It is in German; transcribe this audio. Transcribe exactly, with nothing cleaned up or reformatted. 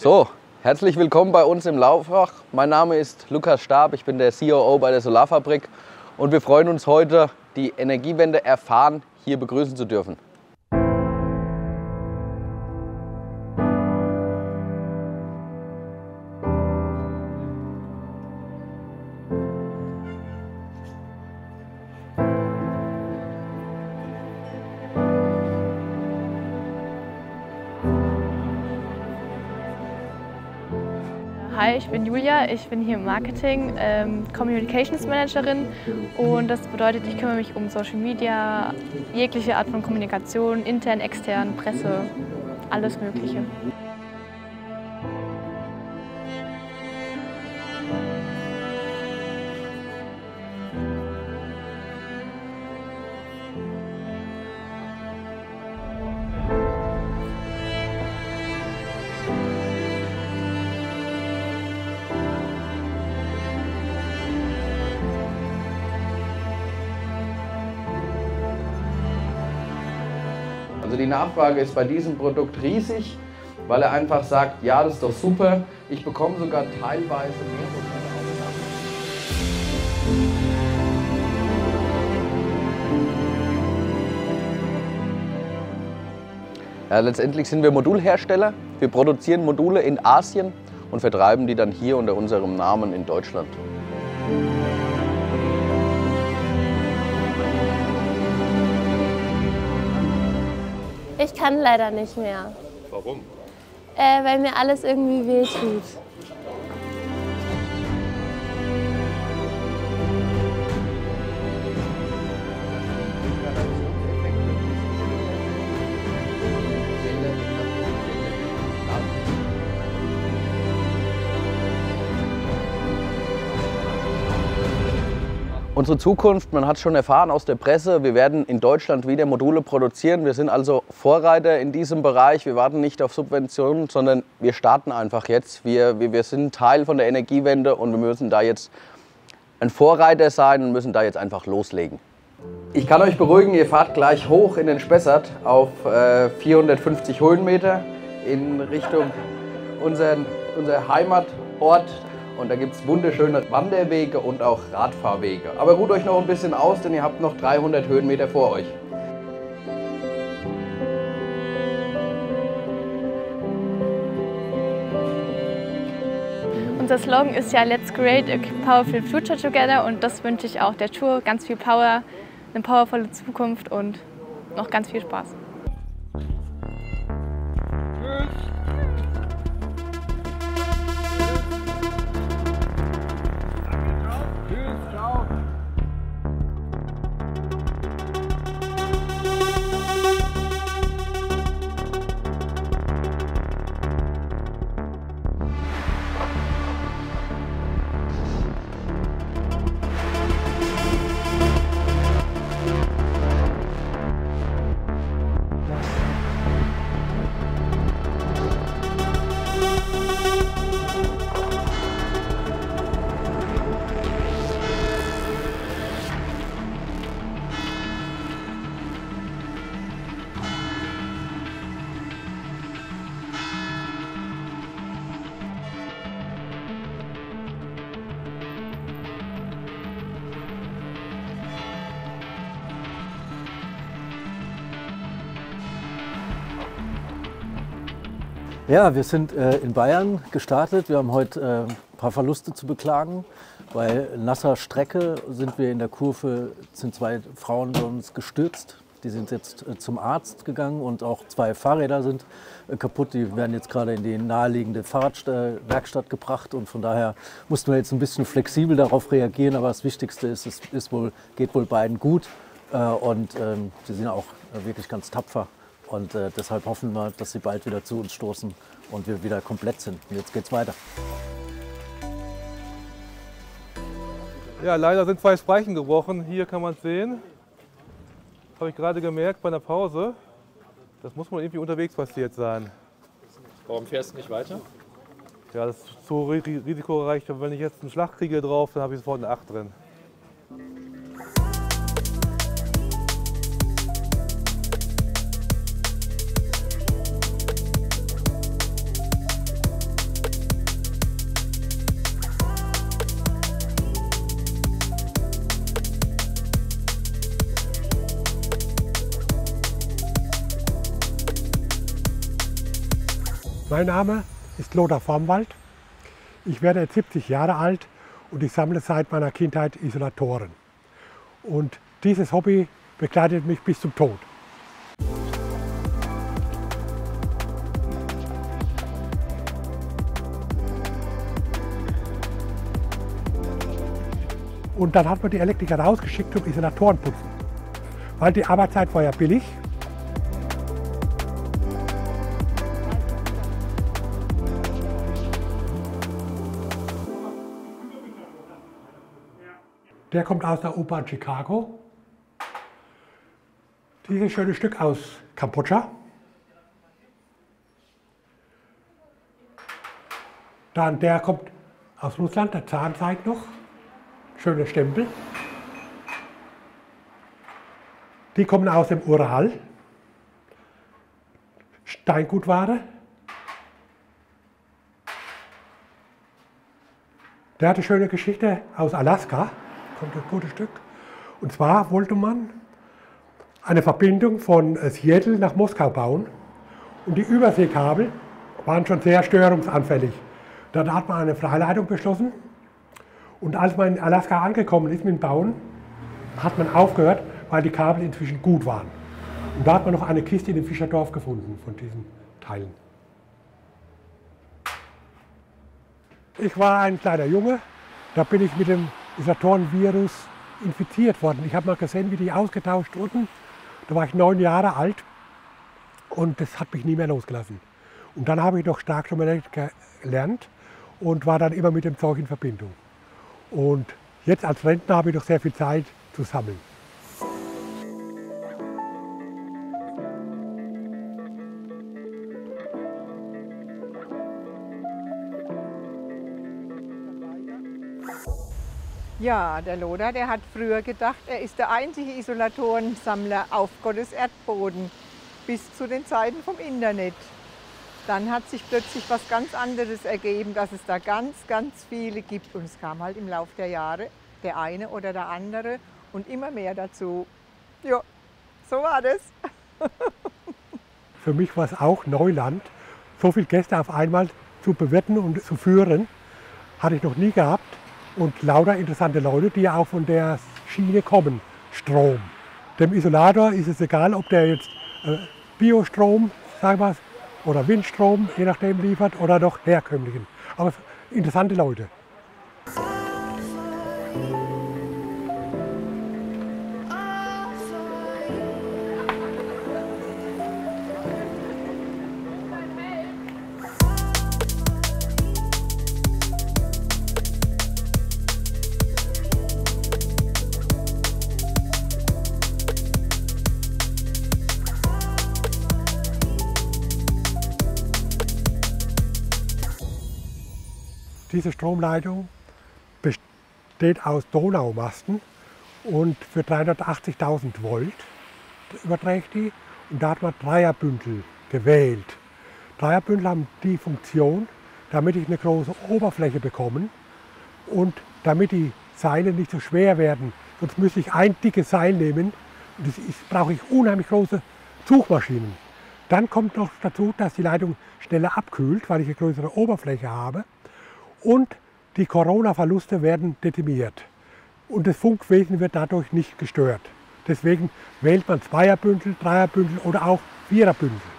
So, herzlich willkommen bei uns im Laufach. Mein Name ist Lukas Stab, ich bin der C O O bei der Solarfabrik und wir freuen uns heute, die Energiewende erfahren hier begrüßen zu dürfen. Hi, ich bin Julia, ich bin hier im Marketing, ähm, Communications Managerin und das bedeutet, ich kümmere mich um Social Media, jegliche Art von Kommunikation, intern, extern, Presse, alles Mögliche. Also die Nachfrage ist bei diesem Produkt riesig, weil er einfach sagt, ja, das ist doch super, ich bekomme sogar teilweise mehr Module auf. Ja, letztendlich sind wir Modulhersteller. Wir produzieren Module in Asien und vertreiben die dann hier unter unserem Namen in Deutschland. Ich kann leider nicht mehr. Warum? Äh, weil mir alles irgendwie wehtut. Unsere Zukunft, man hat es schon erfahren aus der Presse, wir werden in Deutschland wieder Module produzieren. Wir sind also Vorreiter in diesem Bereich. Wir warten nicht auf Subventionen, sondern wir starten einfach jetzt. Wir, wir, wir sind Teil von der Energiewende und wir müssen da jetzt ein Vorreiter sein und müssen da jetzt einfach loslegen. Ich kann euch beruhigen, ihr fahrt gleich hoch in den Spessart auf äh, vierhundertfünfzig Höhenmeter in Richtung unseren, unser Heimatort. Und da gibt es wunderschöne Wanderwege und auch Radfahrwege. Aber ruht euch noch ein bisschen aus, denn ihr habt noch dreihundert Höhenmeter vor euch. Unser Slogan ist ja Let's create a powerful future together und das wünsche ich auch der Tour. Ganz viel Power, eine powervolle Zukunft und noch ganz viel Spaß. Ja, wir sind äh, in Bayern gestartet. Wir haben heute äh, ein paar Verluste zu beklagen. Bei nasser Strecke sind wir in der Kurve, sind zwei Frauen bei uns gestürzt. Die sind jetzt äh, zum Arzt gegangen und auch zwei Fahrräder sind äh, kaputt. Die werden jetzt gerade in die naheliegende Fahrradwerkstatt gebracht und von daher mussten wir jetzt ein bisschen flexibel darauf reagieren. Aber das Wichtigste ist, es ist wohl, geht wohl beiden gut äh, und ähm, sie sind auch äh, wirklich ganz tapfer. Und äh, deshalb hoffen wir, dass sie bald wieder zu uns stoßen und wir wieder komplett sind. Und jetzt geht's weiter. Ja, leider sind zwei Speichen gebrochen. Hier kann man es sehen. Habe ich gerade gemerkt bei einer Pause. Das muss wohl irgendwie unterwegs passiert sein. Warum fährst du nicht weiter? Ja, das ist so risikoreich. Wenn ich jetzt einen Schlag kriege drauf, dann habe ich sofort eine acht drin. Mein Name ist Lothar Vormwald. Ich werde jetzt siebzig Jahre alt und ich sammle seit meiner Kindheit Isolatoren. Und dieses Hobby begleitet mich bis zum Tod. Und dann hat man die Elektriker rausgeschickt zum Isolatorenputzen, weil die Arbeitszeit war ja billig. Der kommt aus der U-Bahn Chicago. Dieses schöne Stück aus Kambodscha. Dann der kommt aus Russland, der Zahn zeigt noch. Schöne Stempel. Die kommen aus dem Ural. Steingutware. Der hat eine schöne Geschichte aus Alaska. Kommt ein gutes Stück. Und zwar wollte man eine Verbindung von Seattle nach Moskau bauen. Und die Überseekabel waren schon sehr störungsanfällig. Dann hat man eine Freileitung beschlossen. Und als man in Alaska angekommen ist mit dem Bauen, hat man aufgehört, weil die Kabel inzwischen gut waren. Und da hat man noch eine Kiste in dem Fischerdorf gefunden von diesen Teilen. Ich war ein kleiner Junge, da bin ich mit dem Isolatorenvirus infiziert worden. Ich habe mal gesehen, wie die ausgetauscht wurden. Da war ich neun Jahre alt und das hat mich nie mehr losgelassen. Und dann habe ich noch Starkstromelektrik gelernt und war dann immer mit dem Zeug in Verbindung. Und jetzt als Rentner habe ich noch sehr viel Zeit zu sammeln. Ja, der Lothar, der hat früher gedacht, er ist der einzige Isolatorensammler auf Gottes Erdboden, bis zu den Zeiten vom Internet. Dann hat sich plötzlich was ganz anderes ergeben, dass es da ganz, ganz viele gibt. Und es kam halt im Laufe der Jahre der eine oder der andere und immer mehr dazu. Ja, so war das. Für mich war es auch Neuland, so viele Gäste auf einmal zu bewirten und zu führen, hatte ich noch nie gehabt. Und lauter interessante Leute, die ja auch von der Schiene kommen, Strom. Dem Isolator ist es egal, ob der jetzt äh, Biostrom, sagen wir, oder Windstrom, je nachdem liefert, oder doch herkömmlichen. Aber interessante Leute. Diese Stromleitung besteht aus Donaumasten und für dreihundertachtzigtausend Volt überträgt die. Und da hat man Dreierbündel gewählt. Dreierbündel haben die Funktion, damit ich eine große Oberfläche bekomme und damit die Seile nicht so schwer werden. Sonst müsste ich ein dickes Seil nehmen und das ist, brauche ich unheimlich große Zugmaschinen. Dann kommt noch dazu, dass die Leitung schneller abkühlt, weil ich eine größere Oberfläche habe. Und die Corona-Verluste werden dezimiert. Und das Funkwesen wird dadurch nicht gestört. Deswegen wählt man Zweierbündel, Dreierbündel oder auch Viererbündel.